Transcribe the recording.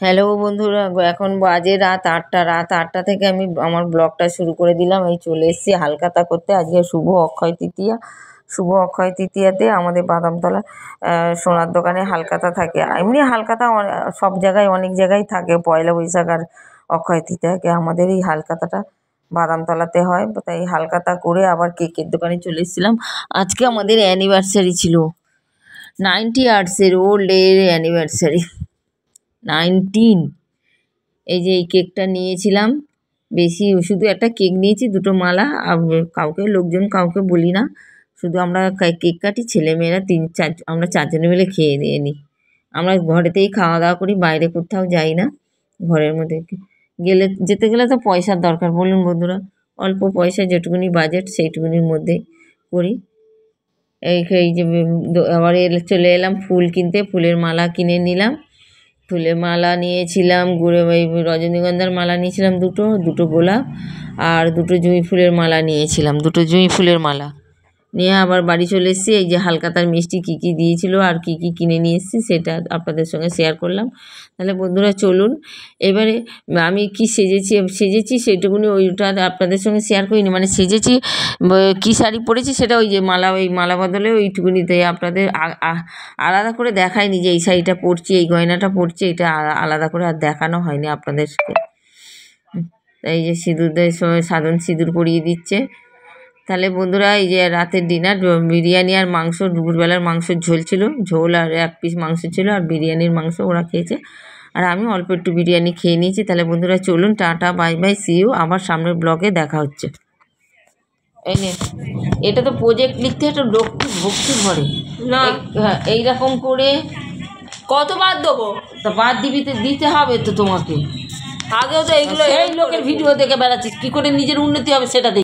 Hello বন্ধুরা, এখন বাজে রাত ৮টা থেকে আমি আমার ব্লগটা শুরু করে দিলাম। এই চলে এসেছি হালখাতা করতে। আজকে শুভ অক্ষয় তৃতীয়াতে আমাদের বাদামতলা সোনার দোকানে হালখাতা থাকে। এমনি হালখাতা সব জায়গায় অনেক জায়গায় থাকে পয়লা বৈশাখ আর অক্ষয় তৃতীয়াকে। আমাদের এই হালখাতাটা বাদামতলাতে হয়, তাই হালখাতা করে আবার কেকের দোকানে চলে এসেছিলাম। আজকে আমাদের অ্যানিভার্সারি ছিল, 90 ইয়ার্সের ওল্ড এর অ্যানিভার্সারি 19। এই যে এই কেকটা নিয়েছিলাম, বেশি শুধু একটা কেক নিয়েছি, দুটো মালা। কাউকে বলি না, শুধু আমরা কেক কাটি, ছেলেমেয়েরা আমরা 4জনে মিলে খেয়ে দিয়ে নিই। আমরা ঘরেতেই খাওয়া দাওয়া করি, বাইরে কোথাও যাই না। ঘরের মধ্যে যেতে গেলে তো পয়সার দরকার, বলুন বন্ধুরা। অল্প পয়সা, যেটুকুনি বাজেট সেইটুকুনির মধ্যে করি। এই যে আবার চলে এলাম ফুল কিনতে, ফুলের মালা কিনে নিলাম। ফুলের মালা নিয়েছিলাম, ওই রজনীগন্ধার মালা নিয়েছিলাম দুটো গোলাপ, আর দুটো জুঁই ফুলের মালা নিয়েছিলাম, নিয়ে আবার বাড়ি চলে এসেছি। এই যে হালখাতার মিষ্টি কী কী দিয়েছিল আর কী কী কিনে নিয়ে এসেছি সেটা আপনাদের সঙ্গে শেয়ার করলাম। তাহলে বন্ধুরা চলুন, এবারে আমি কি সেজেছি সেইটুকুনি ওইটা আপনাদের সঙ্গে শেয়ার করিনি। মানে সেজেছি, কী শাড়ি পরেছি সেটা ওই যে মালা বদলে ওইটুকুনিতে আপনাদের আলাদা করে দেখায়নি যে এই শাড়িটা পরছি, এই গয়নাটা পরছি, এটা আলাদা করে আর দেখানো হয়নি আপনাদেরকে। এই যে সিঁদুরদের সময় সাধন সিঁদুর পরিয়ে দিচ্ছে। তাহলে বন্ধুরা, এই যে রাতের ডিনার, বিরিয়ানি আর মাংস, দুপুরবেলার মাংসের ঝোল আর 1 পিস মাংস ছিল, আর বিরিয়ানির মাংস ওরা খেয়েছে, আর আমি অল্প একটু বিরিয়ানি খেয়ে নিয়েছি। তাহলে বন্ধুরা চলুন, tata, bye bye, see you. আবার সামনের ব্লগে দেখা হচ্ছে। এই নে, এটা তো প্রজেক্ট লিখতে একটা ভক্তি ভরে না, এইরকম করে কতবার দেবো? তা বাদ দিতে হবে তো তোমাকে। আগেও তো এইগুলো এই লোকের ভিডিও দেখে বেড়াচ্ছিস, কি করে নিজের উন্নতি হবে সেটা দেখি।